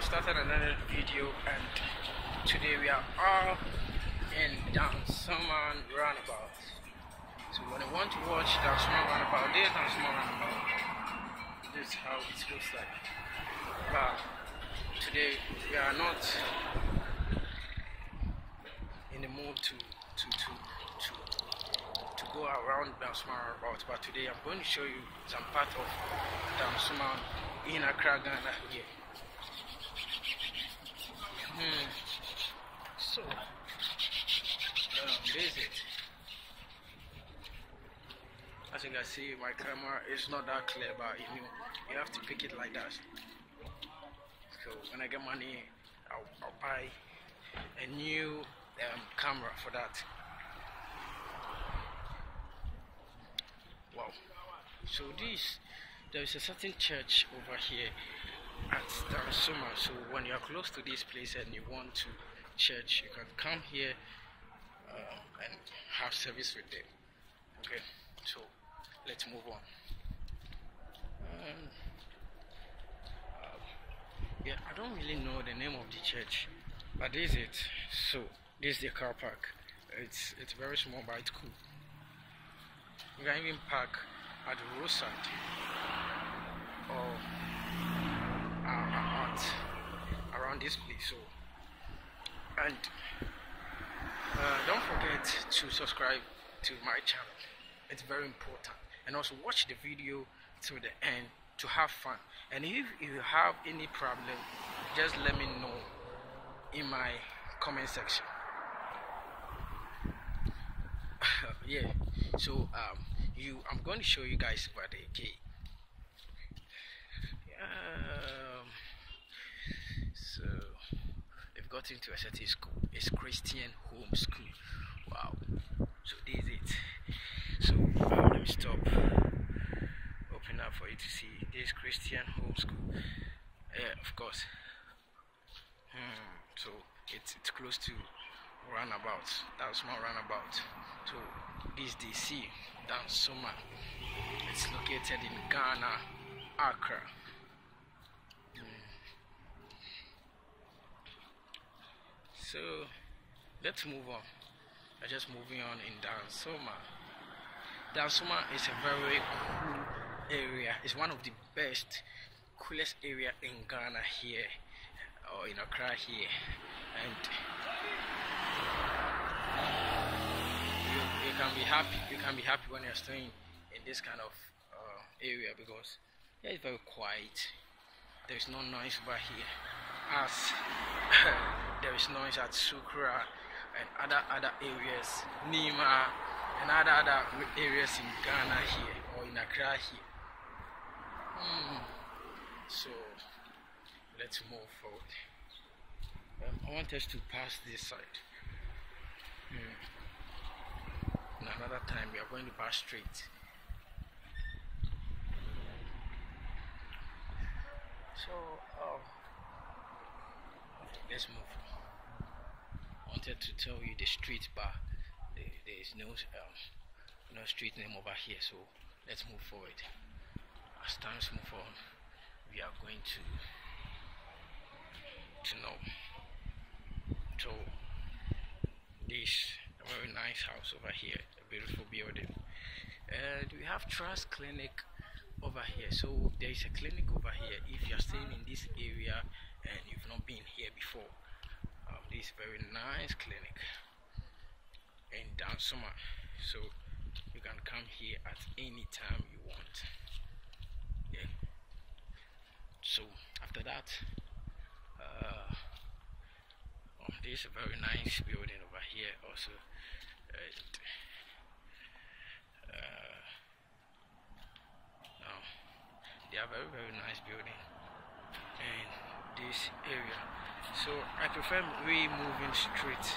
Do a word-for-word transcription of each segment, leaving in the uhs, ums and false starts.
started another video, and today we are all in Dansoman Roundabout. So when you want to watch Dansoman Roundabout, there's Dansoman Roundabout. This is how it looks like. But today we are not in the mood to to to to to go around Dansoman Roundabout. But today I'm going to show you some part of Dansoman in Accra, Ghana here. Hmm. So, um, this is it. As you can see, my camera is not that clear, but you know, you have to pick it like that. So when I get money, I'll, I'll buy a new um, camera for that. Wow. So this, there is a certain church over here at Dansoman. So when you're close to this place and you want to church, you can come here uh, and have service with them. Okay, so let's move on. Um, uh, yeah, I don't really know the name of the church, but this is it. So this is the car park. It's it's very small, but it's cool. You can even park at the roadside or uh, at around this place. So, and uh, don't forget to subscribe to my channel. It's very important, and also watch the video to the end to have fun. And if you have any problem, just let me know in my comment section. Yeah, so um you I'm going to show you guys about the gate. Um, so they've got into a certain school. It's Christian Home School. Wow. So this is it. So um, let me stop. Open up for you to see this Christian Home School. Yeah, of course. Hmm. So it's it's close to roundabout. That's my roundabout. So this D C Dansoman. It's located in Ghana, Accra. So let's move on. I'm just moving on in Dansoman. Dansoman is a very cool area. It's one of the best, coolest area in Ghana here, or in Accra here, and you, you can be happy. You can be happy when you're staying in this kind of uh, area because yeah, it's very quiet. There's no noise over here, as there is noise at Sukura and other other areas, Nima and other other areas in Ghana here or in Accra here. Mm. So let's move forward. Um, I want us to pass this side. Mm. And another time we are going to pass straight. So um, let's move. I wanted to tell you the street, but there, there is no um, no street name over here. So let's move forward. As times move on, we are going to to know. So this a very nice house over here, a beautiful building, and we have Trust Clinic over here. So there is a clinic over here. If you are staying in this area and you've not been here before, um, this very nice clinic in Dansoman. So you can come here at any time you want. Yeah. So after that, uh, oh, this is a very nice building over here also. And, uh, oh, they are very very nice building in this area. So I prefer we moving straight.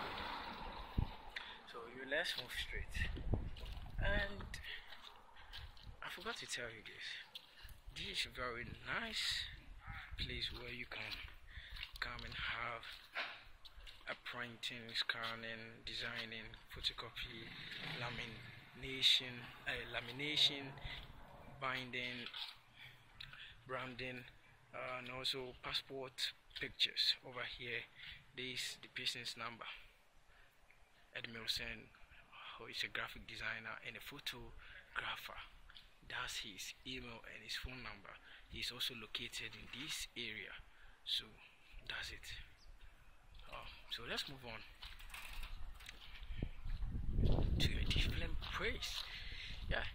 So you let's move straight. And I forgot to tell you this. This is a very nice place where you can come and have a printing, scanning, designing, photocopy, lamination, uh, lamination, binding, branding, uh, and also passport pictures. Over here, this the business number. Edmilson, who is a graphic designer and a photographer. That's his email and his phone number. He's also located in this area. So that's it. Oh, so let's move on to a different place. Yeah.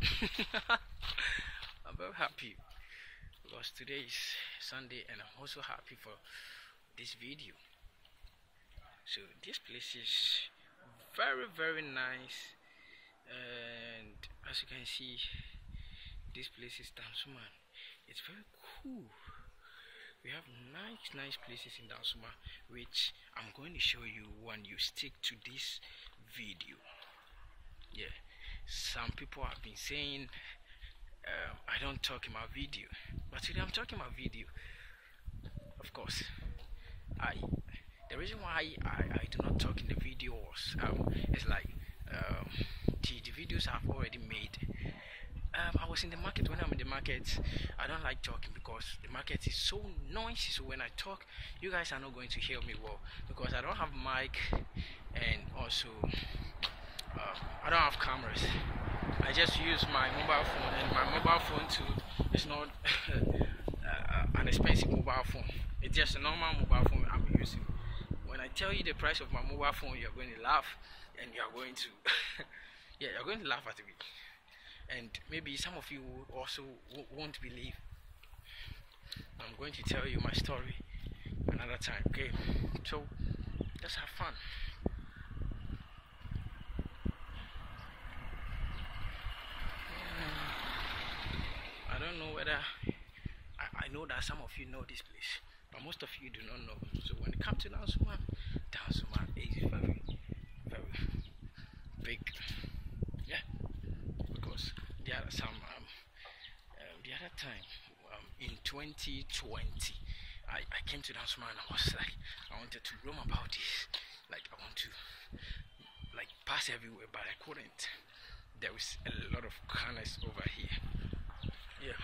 I'm very happy because today is Sunday and I'm also happy for this video. So this place is very very nice, and as you can see, this place is Dansoman. It's very cool. We have nice nice places in Dansoman, which I'm going to show you when you stick to this video. Yeah, some people have been saying um, I don't talk in my video, but today I'm talking about video. Of course, I the reason why I, I do not talk in the videos um, is like um, the, the videos I've already made. Um, I was in the market. When I'm in the market, I don't like talking because the market is so noisy. So when I talk, you guys are not going to hear me well because I don't have mic, and also uh, I don't have cameras. I just use my mobile phone, and my mobile phone too is not uh, an expensive mobile phone. It's just a normal mobile phone I'm using. When I tell you the price of my mobile phone, you're going to laugh, and you're going to yeah, you're going to laugh at me. And maybe some of you also won't believe. I'm going to tell you my story another time, okay? So let's have fun. I don't know whether I, I know that some of you know this place, but most of you do not know. So when it comes to Dansoman, Dansoman is very, very big. Yeah. The other some um, um, the other time um, in twenty twenty, I, I came to Dansoman and I was like, I wanted to roam about this, like I want to like pass everywhere, but I couldn't. There was a lot of cars over here. Yeah.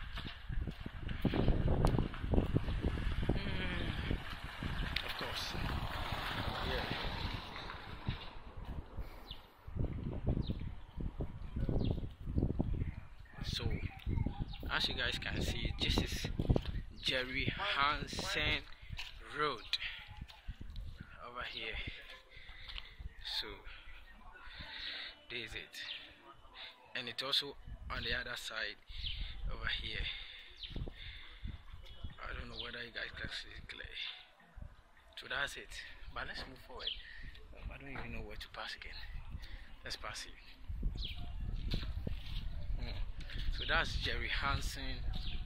Mm, of course. Yeah. So, as you guys can see, this is Jerry Hansen Road over here. So, this is it, and it's also on the other side over here. I don't know whether you guys can see it clear. So that's it. But let's move forward. I don't even know where to pass again. Let's pass it. So that's Jerry Hansen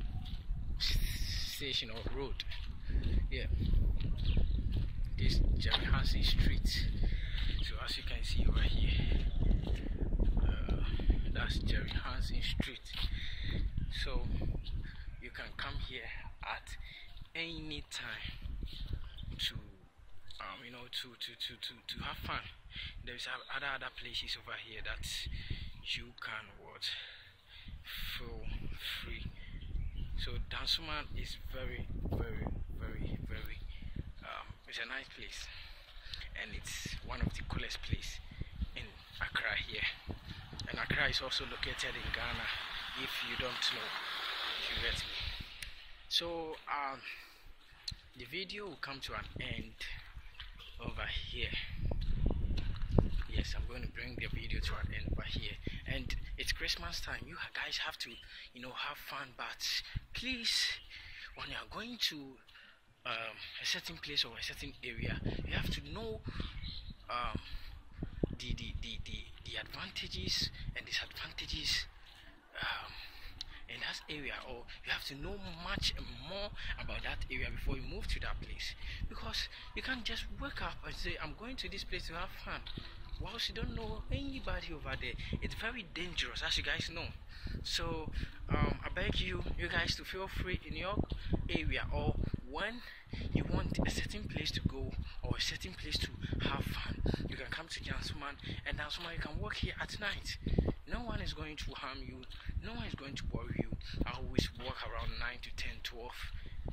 station or road. Yeah, this Jerry Hansen Street. So as you can see over here, uh, that's Jerry Hansen Street. So you can come here at any time to um you know to to to to, to have fun. There's other other places over here that you can watch feel free. So Dansoman is very very very very um, it's a nice place, and it's one of the coolest place in Accra here. And Accra is also located in Ghana, if you don't know, if you get me. So um the video will come to an end over here. Yes, I'm going to bring the video to an end over here. And it's Christmas time. You guys have to, you know, have fun. But please, when you are going to um, a certain place or a certain area, you have to know um, the, the, the, the, the advantages and disadvantages um, in that area, or you have to know much more about that area before you move to that place. Because you can't just wake up and say, I'm going to this place to have fun, whilst you don't know anybody over there. It's very dangerous, as you guys know. So um, I beg you you guys to feel free in your area, or when you want a certain place to go or a certain place to have fun, you can come to Dansoman, and Dansoman you can walk here at night. No one is going to harm you, no one is going to worry you. I always walk around nine to ten, twelve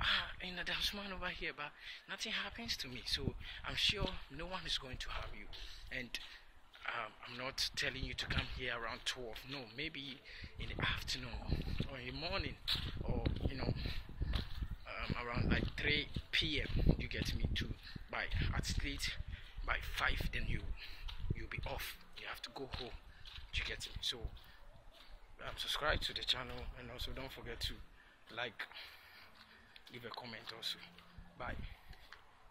ah, you know, there's man over here, but nothing happens to me. So I'm sure no one is going to harm you. And um, I'm not telling you to come here around twelve. No, maybe in the afternoon or in the morning, or you know, um, around like three p m You get me too. By at least by five, then you you'll be off. You have to go home. You get me? So um, subscribe to the channel, and also don't forget to like, leave a comment also. Bye.